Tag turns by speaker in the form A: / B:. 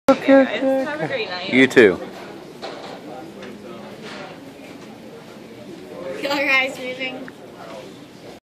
A: Okay, guys. Have a great night.
B: You too.
C: Killer guys moving.